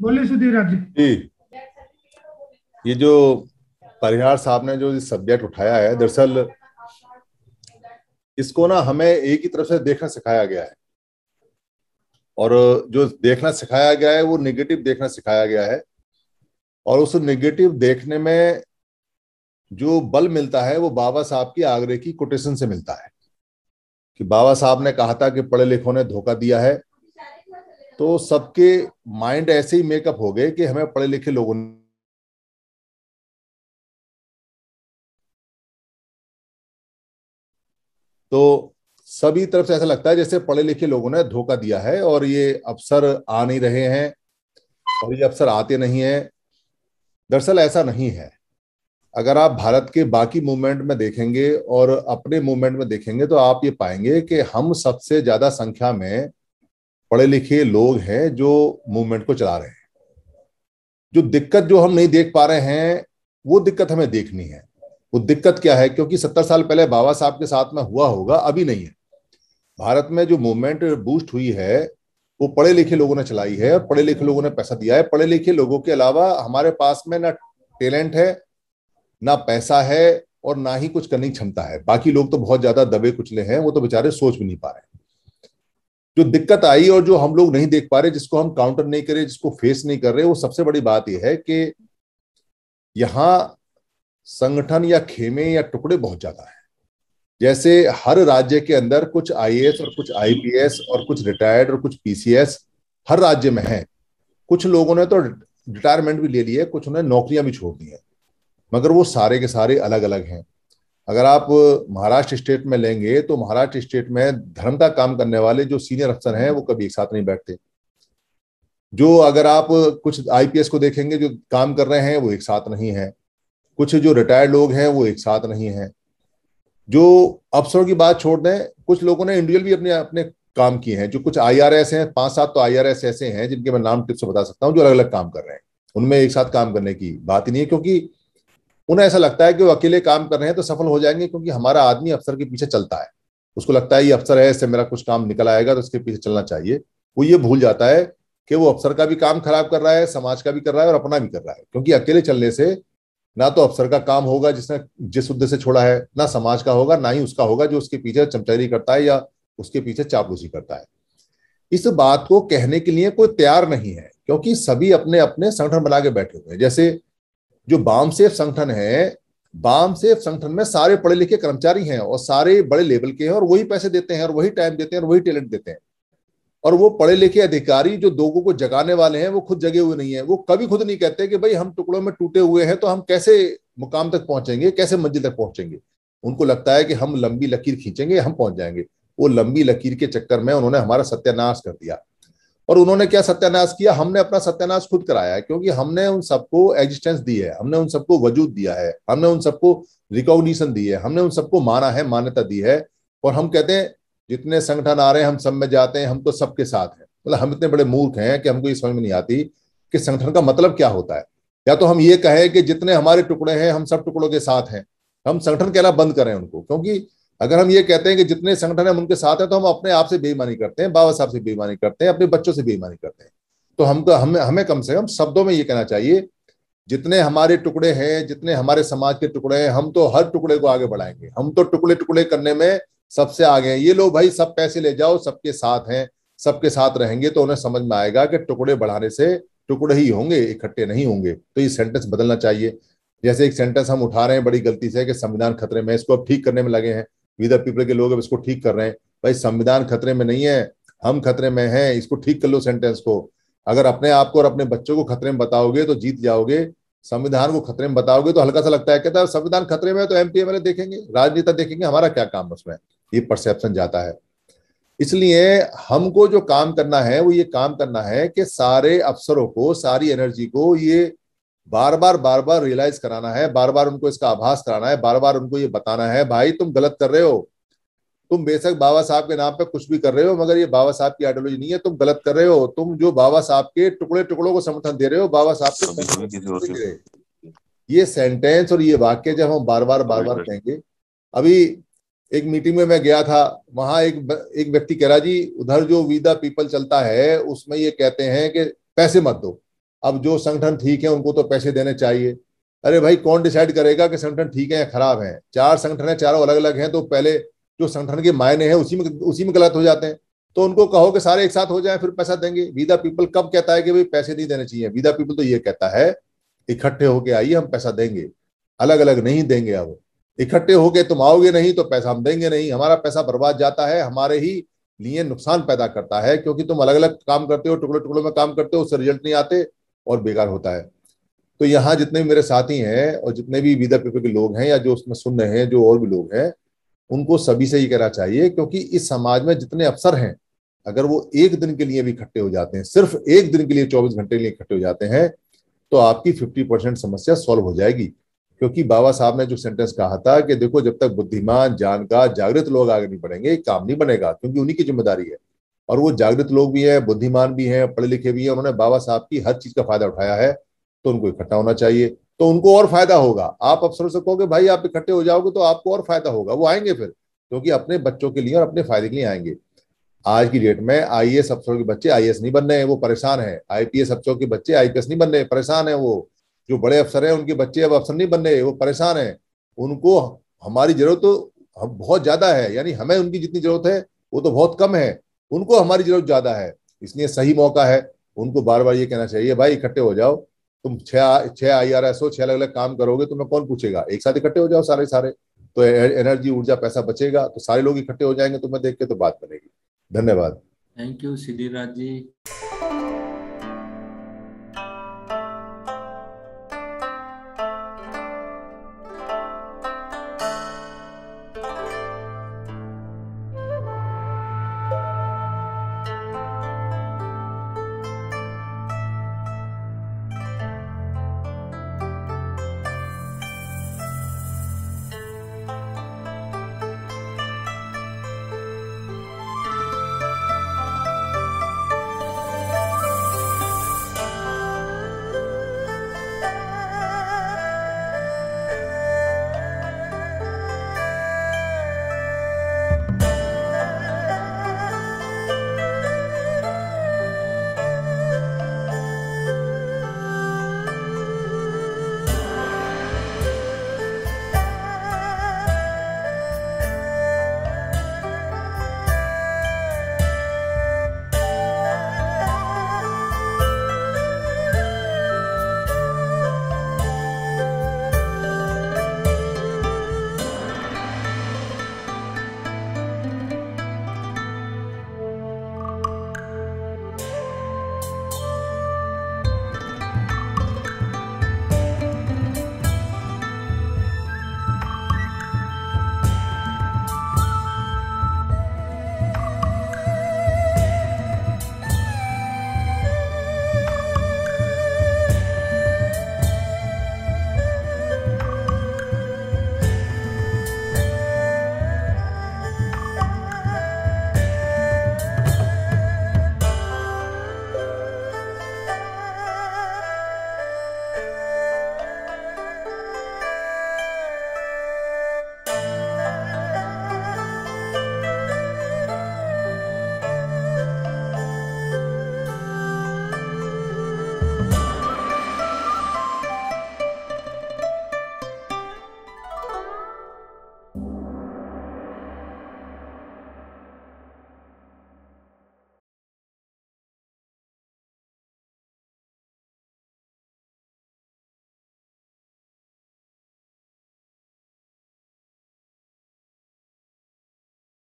बोलिए सुधीर जी। जी। ये जो परिहार साहब ने जो सब्जेक्ट उठाया है, दरअसल इसको ना हमें एक ही तरफ से देखना सिखाया गया है। और जो देखना सिखाया गया है वो नेगेटिव देखना सिखाया गया है। और उस नेगेटिव देखने में जो बल मिलता है वो बाबा साहब की आगरे की कोटेशन से मिलता है कि बाबा साहब ने कहा था कि पढ़े लिखों ने धोखा दिया है। तो सबके माइंड ऐसे ही मेकअप हो गए कि हमें पढ़े लिखे लोगों ने, तो सभी तरफ से ऐसा लगता है जैसे पढ़े लिखे लोगों ने धोखा दिया है और ये अफसर आ नहीं रहे हैं और ये अफसर आते नहीं हैं। दरअसल ऐसा नहीं है। अगर आप भारत के बाकी मूवमेंट में देखेंगे और अपने मूवमेंट में देखेंगे तो आप ये पाएंगे कि हम सबसे ज्यादा संख्या में पढ़े लिखे लोग हैं जो मूवमेंट को चला रहे हैं। जो दिक्कत जो हम नहीं देख पा रहे हैं वो दिक्कत हमें देखनी है। वो दिक्कत क्या है? क्योंकि 70 साल पहले बाबा साहब के साथ में हुआ होगा, अभी नहीं है। भारत में जो मूवमेंट बूस्ट हुई है वो पढ़े लिखे लोगों ने चलाई है और पढ़े लिखे लोगों ने पैसा दिया है। पढ़े लिखे लोगों के अलावा हमारे पास में ना टैलेंट है, ना पैसा है और ना ही कुछ करने की क्षमता है। बाकी लोग तो बहुत ज्यादा दबे कुचले हैं, वो तो बेचारे सोच भी नहीं पा रहे। जो दिक्कत आई और जो हम लोग नहीं देख पा रहे, जिसको हम काउंटर नहीं करे, जिसको फेस नहीं कर रहे, वो सबसे बड़ी बात यह है कि यहाँ संगठन या खेमे या टुकड़े बहुत ज्यादा है। जैसे हर राज्य के अंदर कुछ आईएएस और कुछ आईपीएस और कुछ रिटायर्ड और कुछ पीसीएस हर राज्य में है। कुछ लोगों ने तो रिटायरमेंट भी ले ली है, कुछ ने नौकरियां भी छोड़ दी हैं, मगर वो सारे के सारे अलग अलग हैं। अगर आप महाराष्ट्र स्टेट में लेंगे तो महाराष्ट्र स्टेट में धर्म का काम करने वाले जो सीनियर अफसर हैं वो कभी एक साथ नहीं बैठते। जो अगर आप कुछ आईपीएस को देखेंगे जो काम कर रहे हैं वो एक साथ नहीं है। कुछ जो रिटायर्ड लोग हैं वो एक साथ नहीं है। जो अफसरों की बात छोड़ दें, कुछ लोगों ने इंडिविजुअल भी अपने अपने काम किए हैं। जो कुछ आईआरएस हैं, 5-7 तो आईआरएस ऐसे हैं जिनके मैं नाम टिप्स से बता सकता हूँ, जो अलग अलग काम कर रहे हैं। उनमें एक साथ काम करने की बात ही नहीं है, क्योंकि उन्हें ऐसा लगता है कि वो अकेले काम कर रहे हैं तो सफल हो जाएंगे, क्योंकि हमारा आदमी अफसर के पीछे चलता है। उसको लगता है ये अफसर है, इससे मेरा कुछ काम निकल आएगा तो इसके पीछे चलना चाहिए। वो ये भूल जाता है कि वो अफसर का भी काम खराब कर रहा है, समाज का भी कर रहा है और अपना भी कर रहा है। क्योंकि अकेले चलने से ना तो अफसर का काम होगा जिसने जिस उद्देश्य से छोड़ा है, ना समाज का होगा, ना ही उसका होगा जो उसके पीछे चमचागिरी करता है या उसके पीछे चापलूसी करता है। इस बात को कहने के लिए कोई तैयार नहीं है, क्योंकि सभी अपने अपने संगठन बना के बैठे हुए हैं। जैसे जो बाम सेफ संगठन है, बाम सेफ संगठन में सारे पढ़े लिखे कर्मचारी हैं और सारे बड़े लेवल के हैं और वही पैसे देते हैं और वही टाइम देते हैं और वही टैलेंट देते हैं। और वो पढ़े लिखे अधिकारी जो लोगों को जगाने वाले हैं वो खुद जगे हुए नहीं है। वो कभी खुद नहीं कहते कि भाई हम टुकड़ों में टूटे हुए हैं तो हम कैसे मुकाम तक पहुंचेंगे, कैसे मंजिल तक पहुंचेंगे। उनको लगता है कि हम लंबी लकीर खींचेंगे, हम पहुंच जाएंगे। वो लंबी लकीर के चक्कर में उन्होंने हमारा सत्यानाश कर दिया। और उन्होंने क्या सत्यानाश किया? हमने अपना सत्यानाश खुद कराया है, क्योंकि हमने उन सबको एग्जिस्टेंस दी है, हमने उन सबको वजूद दिया है, हमने उन सबको रिकॉग्निशन दी है, हमने उन सबको माना है, मान्यता दी है। और हम कहते हैं जितने संगठन आ रहे हैं हम सब में जाते हैं, हम तो सबके साथ हैं। मतलब हम इतने बड़े मूर्ख हैं कि हमको ये समझ में नहीं आती कि संगठन का मतलब क्या होता है। या तो हम ये कहें कि जितने हमारे टुकड़े हैं हम सब टुकड़ों के साथ हैं, हम संगठन कहना बंद करें उनको। क्योंकि अगर हम ये कहते हैं कि जितने संगठन है हम उनके साथ हैं तो हम अपने आप से बेईमानी करते हैं, बाबा साहब से बेईमानी करते हैं, अपने बच्चों से बेईमानी करते हैं। तो हमको हमें हमें कम से कम शब्दों में ये कहना चाहिए जितने हमारे टुकड़े हैं, जितने हमारे समाज के टुकड़े हैं, हम तो हर टुकड़े को आगे बढ़ाएंगे। हम तो टुकड़े टुकड़े करने में सबसे आगे हैं। ये लो भाई सब पैसे ले जाओ, सबके साथ हैं, सबके साथ रहेंगे तो उन्हें समझ में आएगा कि टुकड़े बढ़ाने से टुकड़े ही होंगे, इकट्ठे नहीं होंगे। तो ये सेंटेंस बदलना चाहिए। जैसे एक सेंटेंस हम उठा रहे हैं बड़ी गलती से कि संविधान खतरे में, इसको अब ठीक करने में लगे हैं। वी द पीपल के लोग अब इसको ठीक कर रहे हैं। भाई संविधान खतरे में नहीं है, हम खतरे में हैं। इसको ठीक कर लो सेंटेंस को। अगर अपने आप को और अपने बच्चों को खतरे में बताओगे तो जीत जाओगे। संविधान को खतरे में बताओगे तो हल्का सा लगता है, कहता है संविधान खतरे में है तो एमपी एमएलए देखेंगे, राजनेता देखेंगे, हमारा क्या काम उसमें। ये परसेप्शन जाता है। इसलिए हमको जो काम करना है वो ये काम करना है कि सारे अफसरों को, सारी एनर्जी को ये बार बार रियलाइज कराना है, बार बार उनको इसका आभास कराना है, बार बार उनको ये बताना है भाई तुम गलत कर रहे हो। तुम बेशक बाबा साहब के नाम पे कुछ भी कर रहे हो, मगर ये बाबा साहब की आइडियोलॉजी नहीं है, तुम गलत कर रहे हो। तुम जो बाबा साहब के टुकड़े टुकड़ों को समर्थन दे रहे हो, बाबा साहब के कभी कभी किसी और नहीं के दे रहे। ये सेंटेंस और ये वाक्य जब हम बार बार कहेंगे। अभी एक मीटिंग में मैं गया था, वहां एक व्यक्ति कह रहा जी उधर जो वी द पीपल चलता है उसमें ये कहते हैं कि पैसे मत दो। अब जो संगठन ठीक है उनको तो पैसे देने चाहिए। अरे भाई, कौन डिसाइड करेगा कि संगठन ठीक है या खराब है? चार संगठन है, चारों अलग अलग हैं, तो पहले जो संगठन के मायने हैं उसी में गलत हो जाते हैं। तो उनको कहो कि सारे एक साथ हो जाए, फिर पैसा देंगे। वी द पीपल कब कहता है कि भाई पैसे नहीं देने चाहिए? वी द पीपल तो ये कहता है इकट्ठे होके आइए, हम पैसा देंगे, अलग अलग नहीं देंगे। अब इकट्ठे होके तुम आओगे नहीं तो पैसा हम देंगे नहीं, हमारा पैसा बर्बाद जाता है, हमारे ही लिए नुकसान पैदा करता है, क्योंकि तुम अलग अलग काम करते हो, टुकड़े टुकड़ों में काम करते हो, उससे रिजल्ट नहीं आते और बेकार होता है। तो यहाँ जितने भी मेरे साथी हैं और जितने भी विदा पेपर के लोग हैं या जो उसमें सुन रहे हैं, जो और भी लोग हैं, उनको सभी से ये कहना चाहिए, क्योंकि इस समाज में जितने अफसर हैं, अगर वो एक दिन के लिए भी इकट्ठे हो जाते हैं, सिर्फ एक दिन के लिए, 24 घंटे के लिए इकट्ठे हो जाते हैं, तो आपकी 50% समस्या सॉल्व हो जाएगी। क्योंकि बाबा साहब ने जो सेंटेंस कहा था कि देखो, जब तक बुद्धिमान, जानकार, जागृत लोग आगे नहीं बढ़ेंगे, काम नहीं बनेगा, क्योंकि उन्हीं की जिम्मेदारी है। और वो जागृत लोग भी हैं, बुद्धिमान भी हैं, पढ़े लिखे भी हैं, उन्होंने बाबा साहब की हर चीज का फायदा उठाया है, तो उनको इकट्ठा होना चाहिए। तो उनको और फायदा होगा। आप अफसरों से कहोगे भाई आप इकट्ठे हो जाओगे तो आपको और फायदा होगा, वो आएंगे फिर, क्योंकि अपने बच्चों के लिए और अपने फायदे के लिए आएंगे। आज की डेट में आईएएस अफसरों के बच्चे आईएएस नहीं बन रहे हैं, वो परेशान है। आईपीएस अफसरों के बच्चे आईपीएस नहीं बन रहे, परेशान है वो। जो बड़े अफसर हैं उनके बच्चे अब अफसर नहीं बन रहे, वो परेशान है। उनको हमारी जरूरत तो हम बहुत ज्यादा है, यानी हमें उनकी जितनी जरूरत है वो तो बहुत कम है, उनको हमारी जरूरत ज्यादा है। इसलिए सही मौका है उनको बार बार ये कहना चाहिए, भाई इकट्ठे हो जाओ। तुम छह छह आईआरएस हो, छह अलग अलग काम करोगे, तुम्हें कौन पूछेगा? एक साथ इकट्ठे हो जाओ सारे सारे, तो एनर्जी, ऊर्जा, पैसा बचेगा, तो सारे लोग इकट्ठे हो जाएंगे, तुम्हें देख के तो बात बनेगी। धन्यवाद। Thank you Siddhiraj ji.